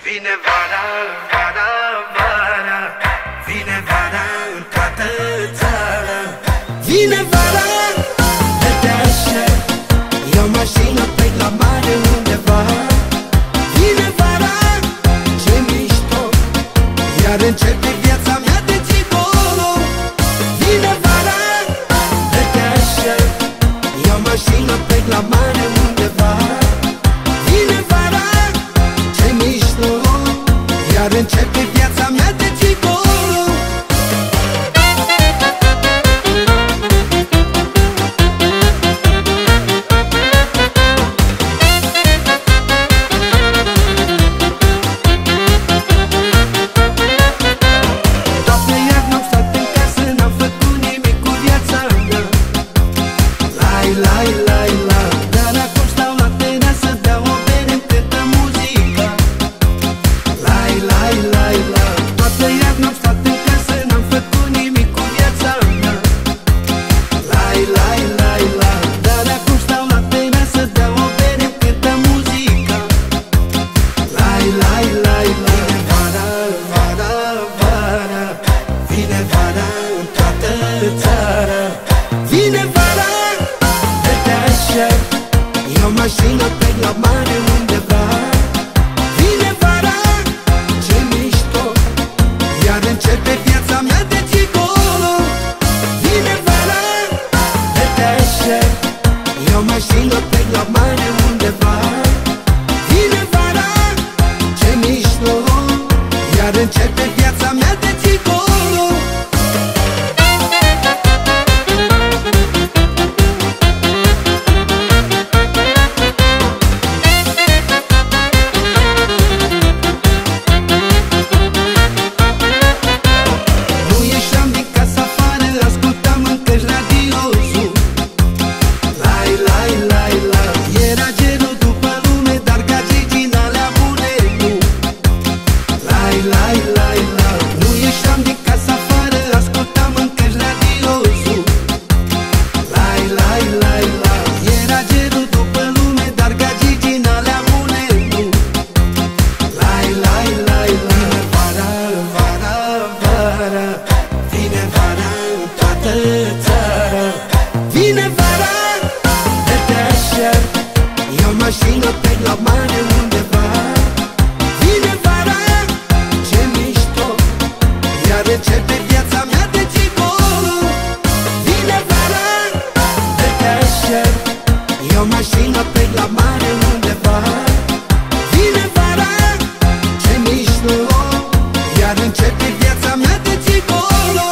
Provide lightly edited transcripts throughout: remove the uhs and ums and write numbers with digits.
Vine vara, vara, vara, vine vara în toată țara. Vine vara, de așa, iau mașină, plec la mare undeva. Vine vara, ce mișto, iar începe viața mea de gigolo. Vine vara, de așa, iau mașină, plec la mare undeva. Vine vara, ce mișto, iar începe viața mea de gigolo. Iau mașină, plec la mare undeva. Vine vara, ce mișto, iar începe viața mea de gigolo. Vine vara, de așa, iau mașină, plec la mare undeva. Vine vara, ce mișto, iar începe viața mea de gigolo. Iau mașină, plec la mare undeva. Vine vara, ce mișto, iar începe viața mea de gigolo. Vine vara, de așa, iau mașină, plec la mare undeva. Vine vara, ce mișto, iar începe viața mea de gigolo.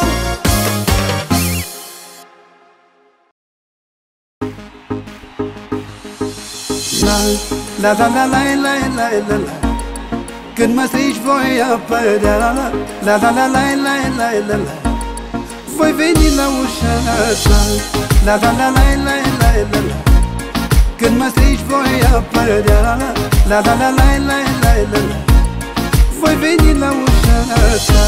La la la la la la la la. Când mă strici voi apărea. La la la la la la la la la. Voi veni la ușa ta. La la la la la la la la. Când mă strici voi apărea. La la la la la la la la. Voi veni la ușa ta.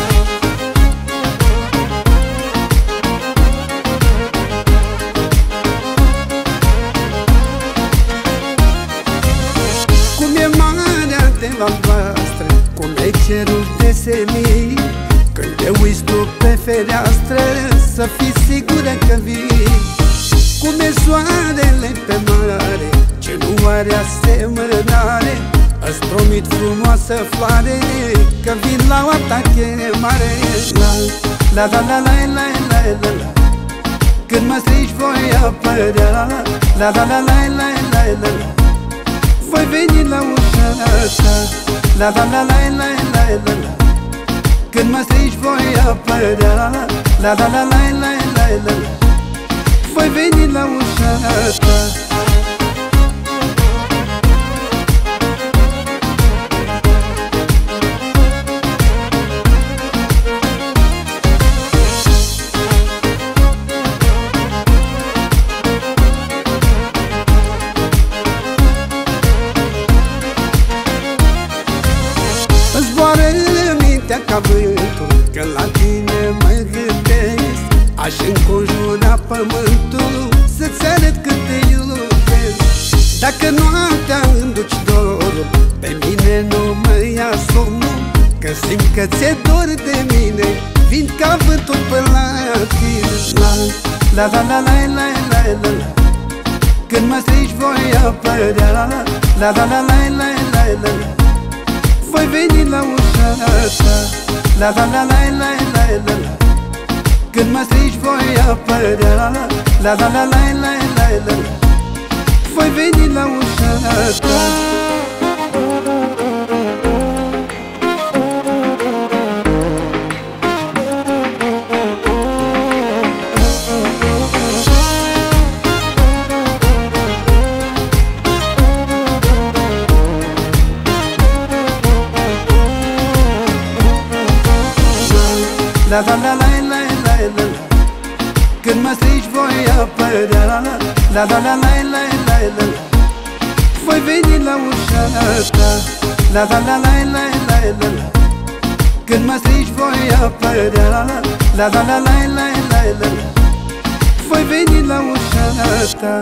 Albastră, cum e cerul de senin. Când te uiți tu pe fereastră, să fii sigură că vii. Cum e soarele pe mare, ce nu are asemănare. Îți promit frumoasă floare, că vin la o ta chemare. La la la la la la la la. Când mă strici voi apărea. La la la la la la la la. Voi veni la ușa ta. La la la la la la la la. Când mă strici voi apărea. La la la la la la la la. Voi veni la ușa ta. Ca vântul, că la tine mă gândesc. Aș înconjura pământul să-ți arăt cât te iubesc. Dacă noaptea îmi duci dorul, pe mine nu mă ia că ți-e dor de mine, vin ca vântul până la tine. La la la la la la la la, când mă strigi voi apărea. La la la la la la la la la, voi veni la ușa ta. La la la la la la la la, când mă strigi voi apărea. La la la la la la la la, voi veni la ușa ta. La la la la la la la, când mă strigi voi apărea. La la la la la la la la, voi veni la ușa ta. La la la la la la la, când mă strigi voi apărea. La la la la la la la, voi veni la ușa ta.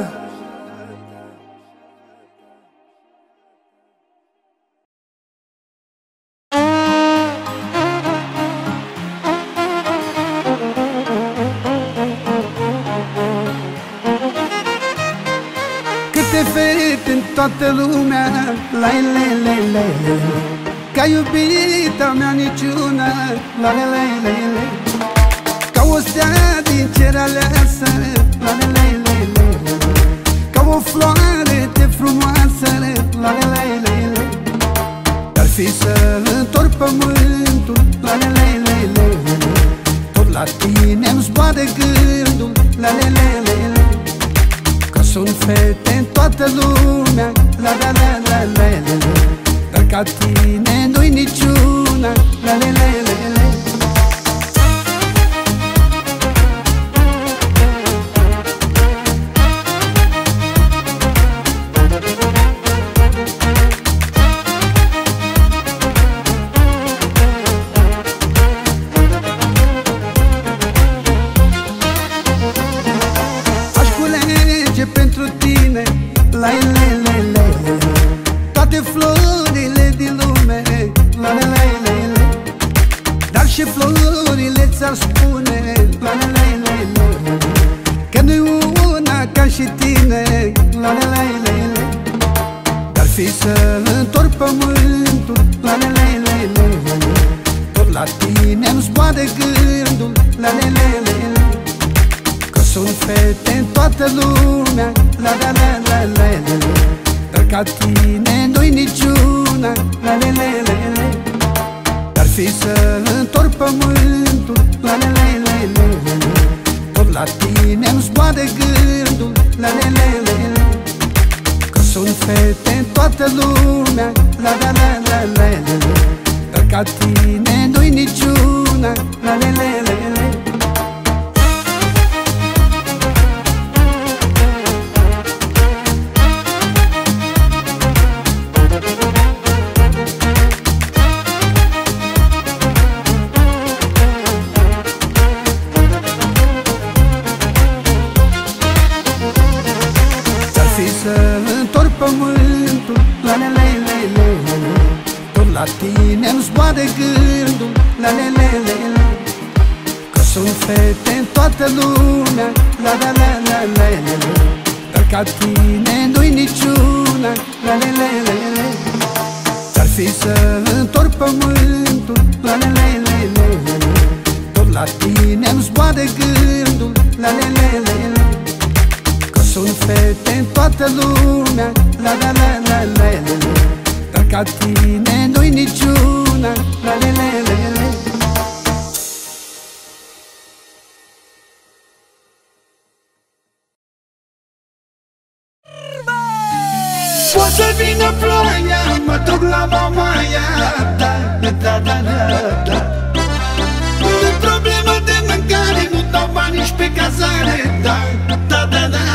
Fete în toată lumea, la le le le le, ca iubita mea niciuna, la le le le le, ca o stea din cer aleasă, la le le le le, ca o floare de frumoasă, la le le le le, dar fi să întorc pământul, la le le le le, tot la tine-mi zboare gândul, la le le le le. Sunt fete în toată lumea, la la la la la la, dar ca tine nu-i niciuna, la la la la la. Pentru tine, la le le le, toate florile din lume, la le le le le, dar și florile ți-ar spune, la le le le le, că nu-i una ca și tine, la le le le le, dar fi să întorc pământul, la le le le le, tot la tine-mi zboare gândul, la le le le le. Sunt fete în toată lumea, la la la la la la, dar ca tine nu-i niciuna, la le le le le, dar fi să întorc pământul, la le le le le, tot la tine-mi zboare gândul, la le le le le, că sunt fete în toată lumea, la la la la la la, dar ca tine nu-i niciuna, la le le le le. Să întorc pământul, la le le le le, tot la tine-mi zboare gândul, la le le le le, că sunt fete în toată lumea, la la la la la la, dar ca tine nu-i niciuna, la le le le le, dar fi să întorc pământul, la le le le le, tot la tine-mi zboare gândul, la le le le le, sunt fete în toată lumea, la la la la la la, dar ca tine nu-i niciuna, la le le le le. Poate să vină ploaia, mă duc la mamaia, da, da, da, da, da. Nu-i problemă de mâncare, nu dau bani nici pe cazare, da, da, da, da.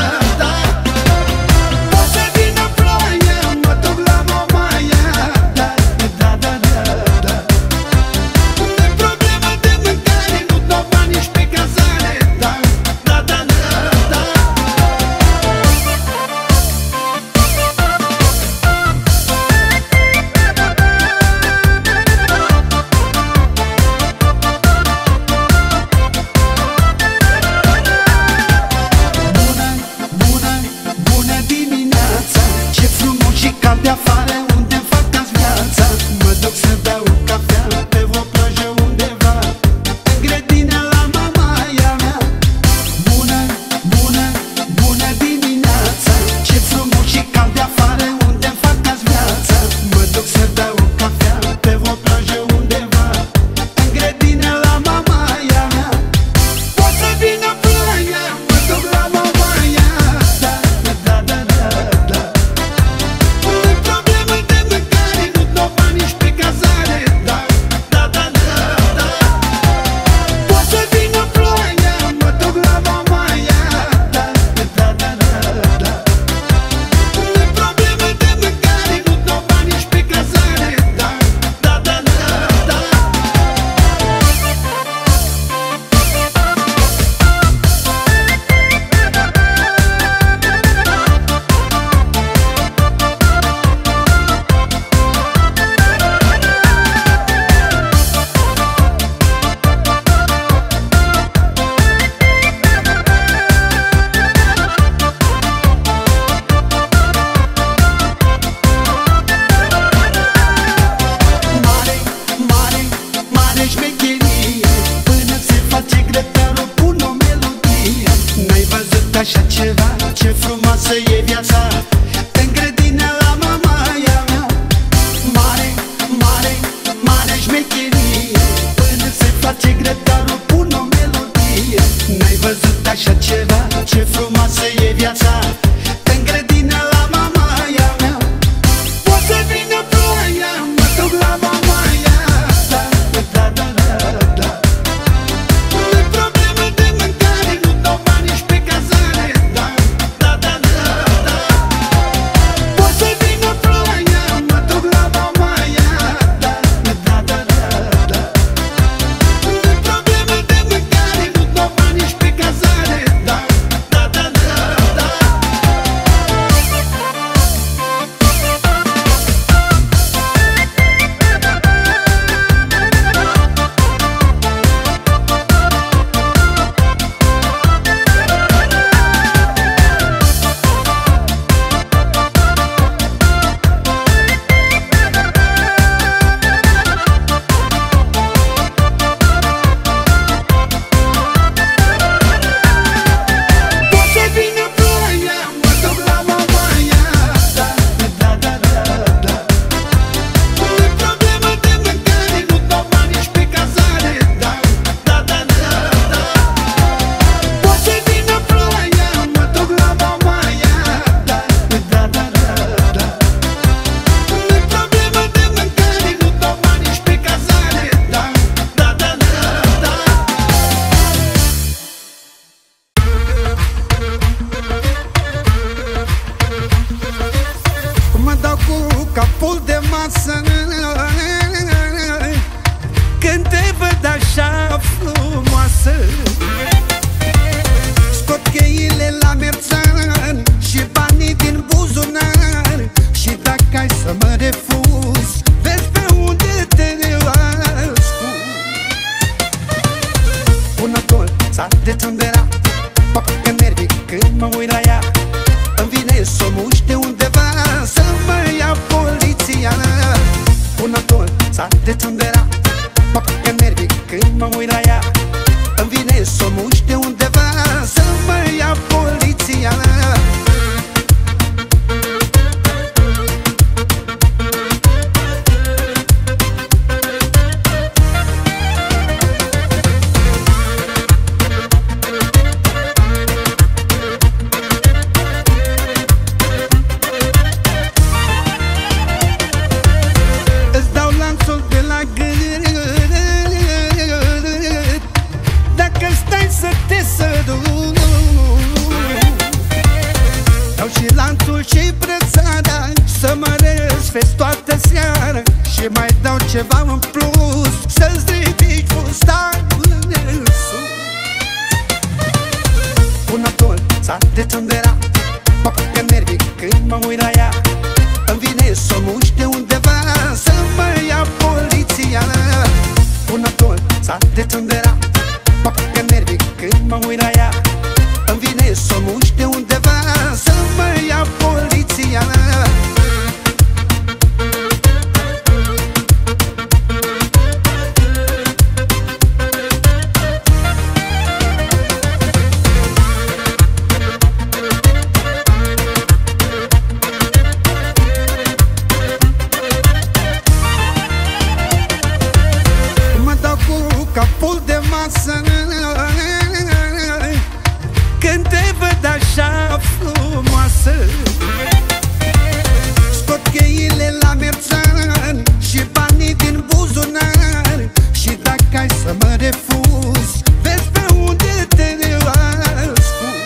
frumoasă, când te văd așa frumoasă. Scot cheile la merțan și banii din buzunar, și dacă ai să mă refuzi, vezi pe unde te ascund. Una colța de tâmbera, fac nervii când mă uit la ea. Îmi vine să o muște undeva, să mă ia poliția. Una colța de tâmbera, fac nervii când mă uit la ea. Îmi vine să o muște undeva, să mă ia poliția. Îți dau lanțul de la gât, dacă stai să te sărut. Dau și lanțul și brățara, să mă răsfezi toată seara. Și mai dau ceva în plus, să-ți ridici fustanul în sus. Una colța de tâmbera, fac nervii când mă uit la ea. Îmi vine să o muște undeva, să mă ia poliția. Una colța de tâmbera, fac nervii când mă uit la ea. Îmi vine să o muște undeva, să mă ia poliția. Mă dau cu capul de masă când te văd așa frumoasă. Scot cheile la merțan și banii din buzunar, și dacă ai să mă refuzi, vezi pe unde te ascund.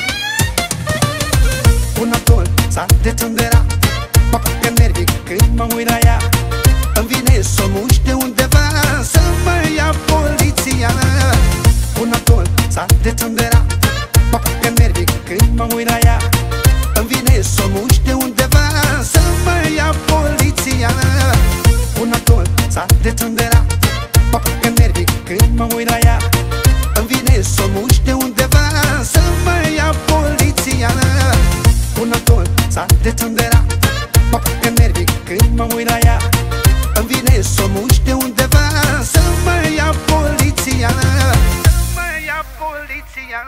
Una colța de tâmbera, fac nervii când mă uit la ea. Îmi vine să o muște undeva, să mă ia poliția. Una colța de tâmbera, fac nervii când mă uit la ea. Îmi vine să o muște undeva, să mă ia poliția. Una colța de tâmbera, fac nervii când mă uit la ea. Îmi vine să o muște undeva, să mă ia poliția. Una colța de tâmbera, fac nervii când mă uit la ea. Îmi vine să o muște undeva, să mă ia poliția. Să mă ia poliția.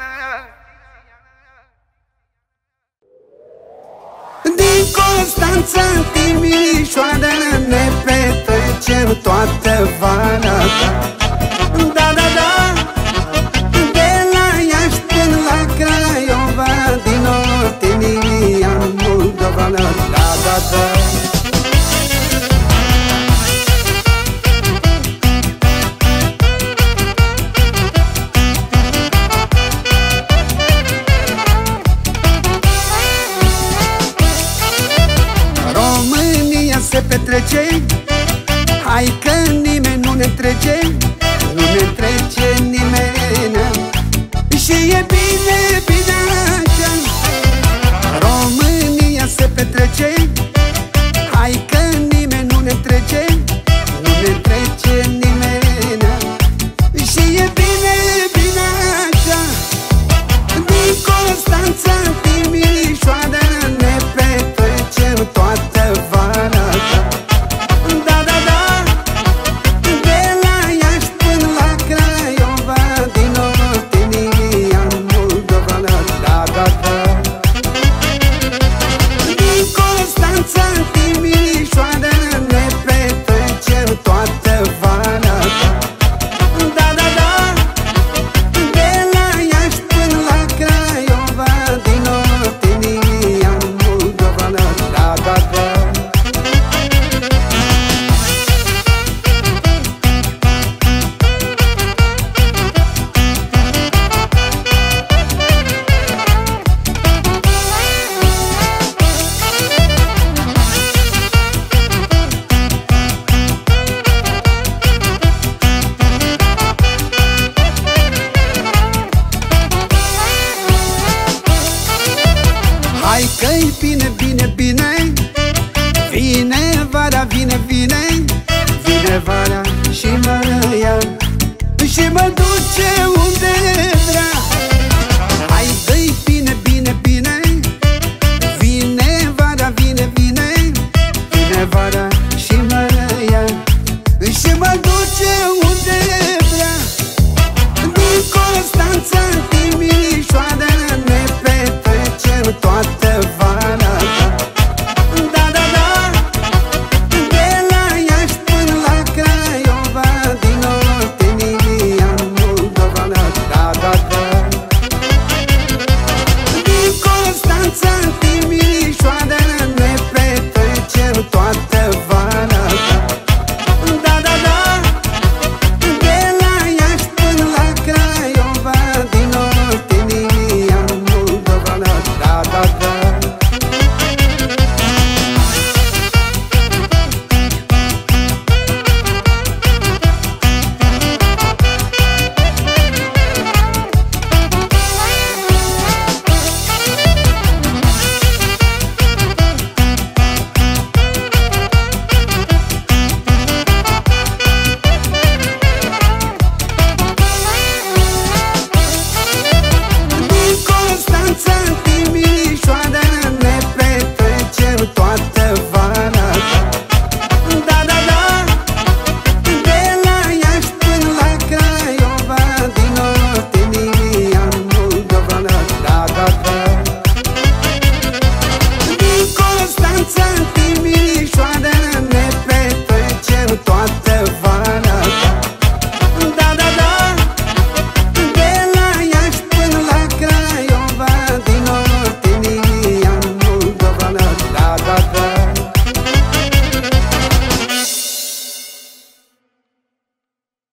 Din Constanța în Timișoara ne petrecem toată vara. Da, da, da. De la Iași până la Craiova, din Oltenia în Moldova. Da, da, da. Se petrece, hai că nimeni nu ne întrece, nu ne întrece nimeni. Și e bine, bine așa. România se petrece, hai că nimeni nu ne întrece, nu ne întrece nimeni. Și e bine, bine așa. Din Constanța în Timișoara ne petrecem toată vara. Da, da, da. De la Iași și mă ia și mă duce unde vrea. Hai, dă-i bine, bine, bine, vine vara, vine, vine, vine vara.